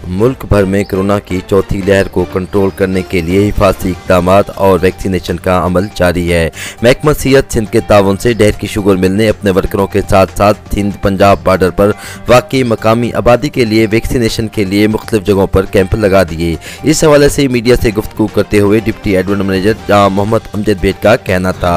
मुल्क भर में कोरोना की चौथी लहर को कंट्रोल करने के लिए हिफाजती इक़दामात और वैक्सीनेशन का अमल जारी है। महकमा सेहत सिंध के ताउन से डेहर की शुगर मिल ने अपने वर्करों के साथ साथ सिंध पंजाब बॉर्डर पर वाक़ई मकामी आबादी के लिए वैक्सीनेशन के लिए मुख्तलिफ जगहों पर कैंप लगा दिए। इस हवाले से मीडिया से गुफ्तगू करते हुए डिप्टी एडमिन मैनेजर जनाब मोहम्मद अमजद बेग का कहना था।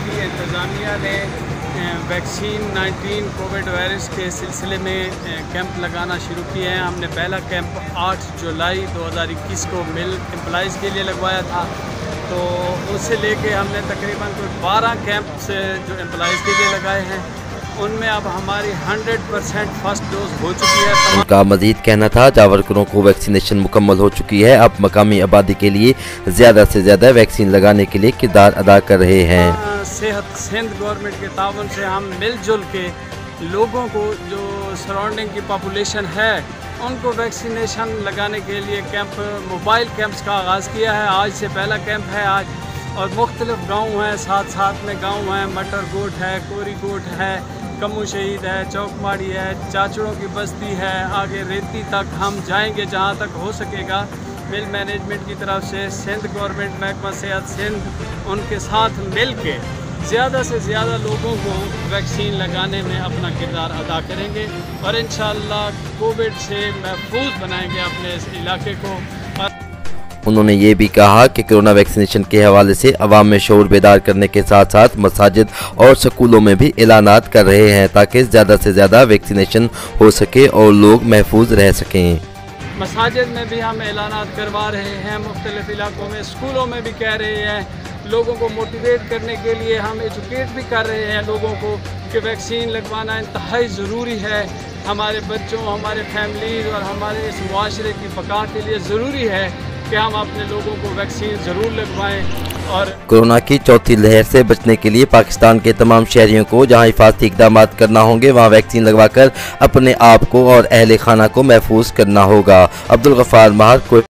वैक्सीन 19 कोविड वायरस के सिलसिले में कैंप लगाना शुरू किए हैं। हमने पहला कैंप 8 जुलाई 2021 को मिल एम्प्लॉइज़ के लिए लगवाया था, तो उससे लेके हमने तकरीबन कोई 12 कैंप से जो एम्प्लॉइज़ के लिए लगाए हैं, उनमें अब हमारी 100% फर्स्ट डोज हो चुकी है। उनका मजीद कहना था जहाँ वर्करों को वैक्सीनेशन मुकम्मल हो चुकी है, अब मकामी आबादी के लिए ज़्यादा से ज़्यादा वैक्सीन लगाने के लिए किरदार अदा कर रहे हैं। सेहत सिंध गवर्नमेंट के ताउन से हम मिलजुल के लोगों को जो सराउंडिंग की पॉपुलेशन है उनको वैक्सीनेशन लगाने के लिए कैंप मोबाइल कैंप्स का आगाज़ किया है। आज से पहला कैंप है आज, और मुख्तलिफ गाँव हैं, साथ साथ में गाँव हैं, मटर गोट है, कोरी गोट है, कमू शहीद है, चौकमाड़ी है, चाचड़ों की बस्ती है, आगे रेती तक हम जाएंगे जहाँ तक हो सकेगा। मिल मैनेजमेंट की तरफ से सिंध गवर्नमेंट महकमा सेहत सिंध उनके साथ मिल के ज़्यादा से ज़्यादा लोगों को वैक्सीन लगाने में अपना किरदार अदा करेंगे और इंशाअल्लाह कोविड से महफूज बनाएंगे अपने इस इलाके को। उन्होंने ये भी कहा कि कोरोना वैक्सीनेशन के हवाले से अवाम में शऊर बेदार करने के साथ साथ मसाजिद और स्कूलों में भी ऐलानात कर रहे हैं ताकि ज़्यादा से ज़्यादा वैक्सीनेशन हो सके और लोग महफूज रह सकें। मसाजिद में भी हम ऐलानात करवा रहे हैं, मुख्तलिफ इलाकों में, स्कूलों में भी कह रहे हैं। लोगों को मोटिवेट करने के लिए हम एजुकेट भी कर रहे हैं लोगों को कि वैक्सीन लगवाना इंतहाई ज़रूरी है। हमारे बच्चों, हमारे फैमिलीज़ और हमारे इस मुआशरे की बका के लिए ज़रूरी है कि हम अपने लोगों को वैक्सीन ज़रूर लगवाएं। और कोरोना की चौथी लहर से बचने के लिए पाकिस्तान के तमाम शहरियों को जहां हिफाजती इक़दामात करना होंगे वहां वैक्सीन लगवाकर अपने आप को और अहले खाना को महफूज करना होगा। अब्दुल गफ्फार महर।